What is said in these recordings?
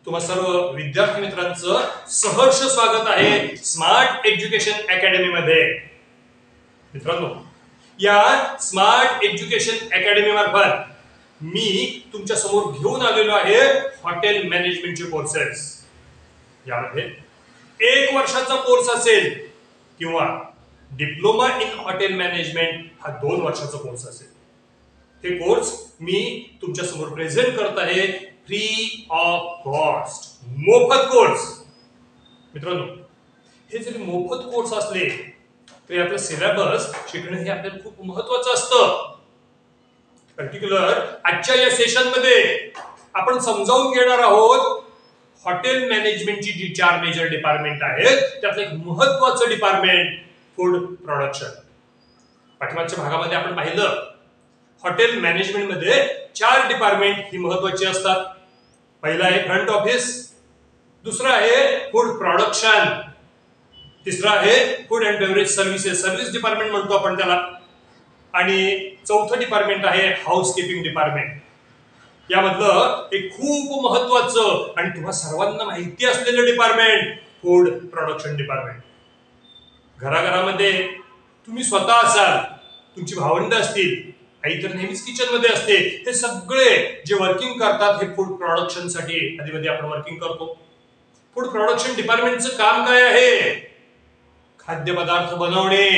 तुम्हा सर्व विद्यार्थी मित्रांचं सहर्ष स्वागत आहे स्मार्ट एज्युकेशन अकॅडमी मध्ये। मित्रांनो, या स्मार्ट एज्युकेशन अकॅडमी मार्फत मी तुमच्या समोर घेऊन आलेलो आहे हॉटेल मॅनेजमेंटचे कोर्सेस। यामध्ये 1 वर्षाचा कोर्स असेल किंवा डिप्लोमा इन हॉटेल मॅनेजमेंट हा 2 वर्षाचा कोर्स असेल। हे कोर्स मी तुमच्या समोर प्रेझेंट करत आहे फ्री ऑफ कॉस्ट, मोफत कोर्स। मित्रांनो, हे जरी मोफत कोर्स असले तरी आपलं सिलेबस शिकणं हे आपल्याला खूप महत्त्वाचं असतं। पर्टिक्युलर आजच्या या सेशन मध्ये आपण समजावून घेणार आहोत हॉटेल मॅनेजमेंटची जी 4 मेजर डिपार्टमेंट आहेत त्यातलं एक महत्त्वाचं डिपार्टमेंट फूड प्रोडक्शन। पाठीमागच्या भागामध्ये आपण पाहिलं हॉटेल मॅनेजमेंट मध्ये 4 डिपार्टमेंट ही महत्त्वाची असतात। पहिला आहे फ्रंट ऑफिस, दुसरा आहे फूड प्रोडक्शन, तिसरा आहे food and beverage services, service department म्हणतो आपण त्याला, आणि चौथं डिपार्टमेंट आहे हाऊसकीपिंग डिपार्टमेंट। यामधलं एक खूप महत्त्वाचं आणि तुम्हा सर्वांना माहिती असलेलं डिपार्टमेंट फूड प्रोडक्शन डिपार्टमेंट। घराघरामध्ये तुम्ही स्वतः असाल, तुमची भावंड असतील, आई तर नेहमीच किचन मध्ये असते, हे सगळे जे वर्किंग करतात हे फूड प्रोडक्शन साठी आधीमध्ये आपण वर्किंग करतो। फूड प्रोडक्शन डिपार्टमेंटचं काम काय आहे? खाद्यपदार्थ बनवणे।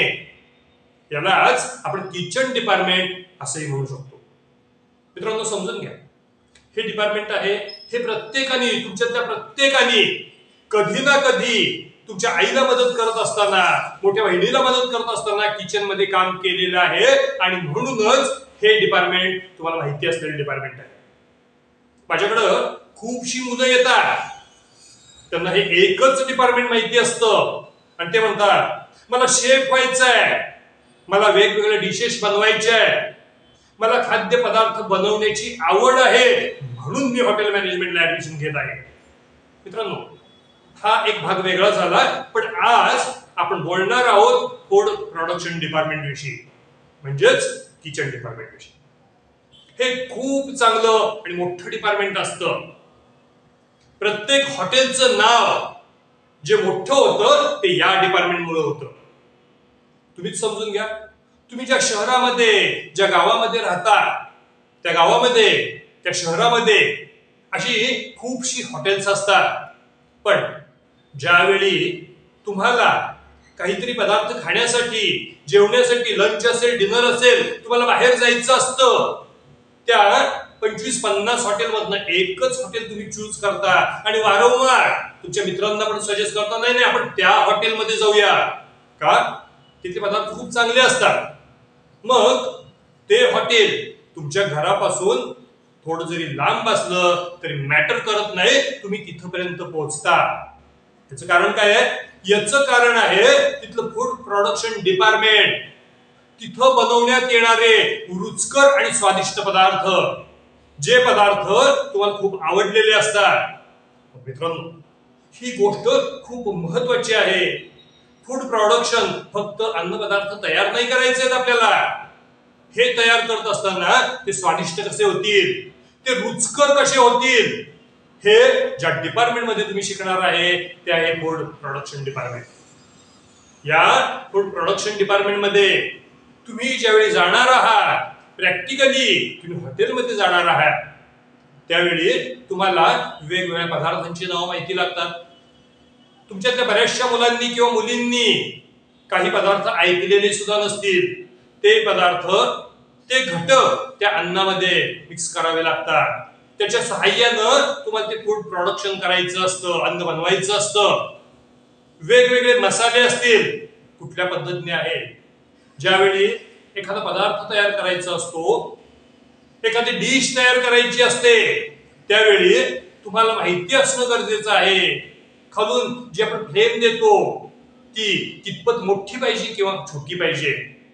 यालाच आपण किचन डिपार्टमेंट असंही म्हणू शकतो। मित्रांनो, समजून घ्या, हे डिपार्टमेंट आहे हे प्रत्येकाने, तुमच्यातल्या प्रत्येकाने कधी ना कधी तुमच्या आईला मदत करत असताना, मोठ्या बहिणीला मदत करत असताना किचन मध्ये काम केलेलं आहे, आणि म्हणूनच हे डिपार्टमेंट तुम्हाला माहिती असलेलं डिपार्टमेंट आहे। माझ्याकडं खूपशी मुलं येतात, त्यांना हे एकच डिपार्टमेंट माहिती असतं आणि ते म्हणतात मला शेफ व्हायचंय, मला वेगवेगळे डिशेस बनवायचे आहे, मला खाद्य पदार्थ बनवण्याची आवड आहे, म्हणून मी हॉटेल मॅनेजमेंटला ऍडमिशन घेत आहे। मित्रांनो, हा एक भाग वेगळा झाला, पण आज आपण बोलणार आहोत फूड प्रोडक्शन डिपार्टमेंट विषयी, म्हणजेच किचन डिपार्टमेंट विषयी। हे खूप चांगलं आणि मोठं डिपार्टमेंट असतं। प्रत्येक हॉटेलचं नाव जे मोठं होतं ते या डिपार्टमेंटमुळे होतं। तुम्हीच समजून घ्या, तुम्ही ज्या शहरामध्ये, ज्या गावामध्ये राहता, त्या गावामध्ये, त्या शहरामध्ये अशी खूपशी हॉटेल्स असतात, पण ज्यावेळी तुम्हाला काहीतरी पदार्थ खाण्यासाठी, जेवण्यासाठी, लंच असेल, डिनर असेल, तुम्हाला बाहेर जायचं असतं, त्या 25-50 हॉटेलमधनं एकच हॉटेल तुम्ही चूज करता आणि वारंवार तुमच्या मित्रांना पण सजेस्ट करता, नाही आपण त्या हॉटेलमध्ये जाऊया, का तिथे पदार्थ खूप चांगले असतात। मग ते हॉटेल तुमच्या घरापासून थोडं जरी लांब असलं तरी मॅटर करत नाही, तुम्ही तिथपर्यंत पोहोचता। याचं कारण काय आहे? याचं कारण आहे तिथलं फूड प्रोडक्शन डिपार्टमेंट। तिथं बनवण्यात येणारे रुचकर आणि स्वादिष्ट पदार्थ, जे पदार्थ तुम्हाला खूप आवडलेले असतात। मित्रांनो, ही गोष्ट खूप महत्त्वाची आहे। फूड प्रोडक्शन फक्त अन्न पदार्थ तयार नाही करायचे आहेत आपल्याला, हे तयार करत असताना ते स्वादिष्ट कसे होतील, ते रुचकर कसे होतील, हे ज्या डिपार्टमेंट मध्ये तुम्ही शिकणार आहे ते आहे फूड प्रोडक्शन डिपार्टमेंट। या फूड प्रोडक्शन डिपार्टमेंट मध्ये तुम्ही ज्यावेळी जाणार आहात, प्रॅक्टिकली तुम्ही हॉटेलमध्ये जाणार आहात, त्यावेळी तुम्हाला वेगवेगळ्या पदार्थांची नावं माहिती लागतात। तुमच्यातल्या बऱ्याचशा मुलांनी किंवा मुलींनी काही पदार्थ ऐकलेले सुद्धा नसतील, ते पदार्थ, ते घटक त्या अन्नामध्ये मिक्स करावे लागतात। त्याच्या सहाय्यानं तुम्हाला ते फूड प्रोडक्शन करायचं असतं, अन्न बनवायचं असतं। वेगवेगळे मसाले असतील, कुठल्या पद्धतीने आहे, ज्यावेळी एखादा पदार्थ तयार करायचा असतो, एखादी डिश तयार करायची असते, त्यावेळी तुम्हाला माहिती असणं गरजेचं आहे खालून जी आपण फ्लेम देतो ती कितपत मोठी पाहिजे किंवा छोटी पाहिजे।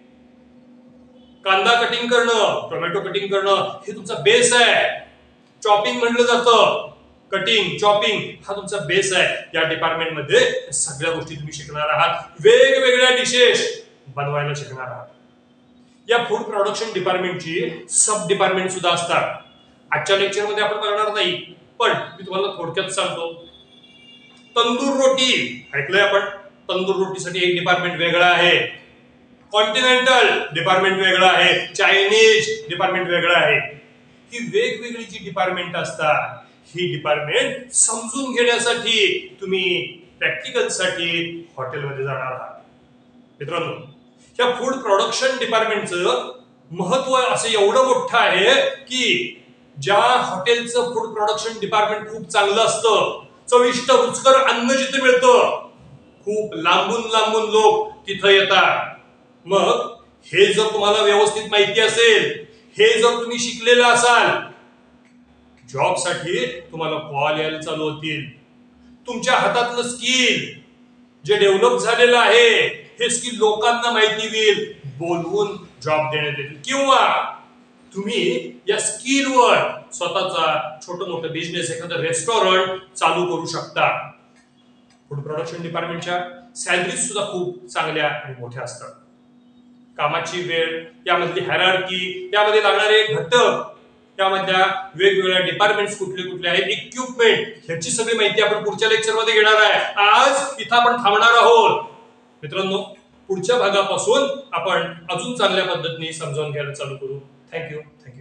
कांदा कटिंग करणं, टोमॅटो कटिंग करणं हे तुमचा बेस आहे। चॉपिंग म्हणलं जातं, कटिंग, चॉपिंग हा तुमचा बेस आहे। या डिपार्टमेंट मध्ये सगळ्या गोष्टी तुम्ही शिकणार आहात, वेगवेगळ्या डिशेस बनवायला शिकणार आहात। या फूड प्रोडक्शन डिपार्टमेंटची सब डिपार्टमेंट सुद्धा असतात। आजच्या लेक्चर मध्ये आपण करणार नाही, पण मी तुम्हाला थोडक्यात सांगतो. तंदूर रोटी ऐकलंय आपण. तंदूर रोटीसाठी एक डिपार्टमेंट वेगळा आहे. कॉन्टिनेंटल डिपार्टमेंट वेगळं आहे. चायनीज डिपार्टमेंट वेगळं आहे. ही वेगवेगळी जी डिपार्टमेंट असतात, ही डिपार्टमेंट समजून घेण्यासाठी तुम्ही प्रॅक्टिकल साठी हॉटेलमध्ये जाणार आहात. मित्रांनो, या फूड प्रोडक्शन डिपार्टमेंटचं महत्व असं एवढं मोठं आहे की ज्या हॉटेलचं फूड प्रोडक्शन डिपार्टमेंट खूप चांगलं असतं, चविष्ट रुचकर अन्न जिथे मिळतं, खूप लांबून लांबून लोक तिथं येतात. मग हे जर तुम्हाला व्यवस्थित माहिती असेल, हे जर तुम्ही शिकलेलं असाल, जॉब साठी तुम्हाला कॉल यायला चालू होतील. तुमच्या हातातलं स्किल जे डेव्हलप झालेलं आहे, हे स्किल लोकांना माहिती होईल, बोलवून जॉब देण्यात येतील. किंवा तुम्ही या स्किलवर स्वतःचा छोटं मोठं बिझनेस, एखादं रेस्टॉरंट चालू करू शकता. फूड प्रोडक्शन डिपार्टमेंटच्या सॅलरीज सुद्धा खूप चांगल्या आणि मोठ्या असतात. कामाची वेळ, यामधली हायरार्की, यामध्ये लागणारे घटक, त्यामधल्या वेगवेगळ्या डिपार्टमेंट्स कुठले कुठले आहेत, इक्विपमेंट, ह्याची सगळी माहिती आपण पुढच्या लेक्चरमध्ये घेणार आहे. आज इथं आपण थांबणार आहोत. मित्रांनो, पुढच्या भागापासून आपण अजून चांगल्या पद्धतीने समजावून घ्यायला चालू करू. थँक्यू.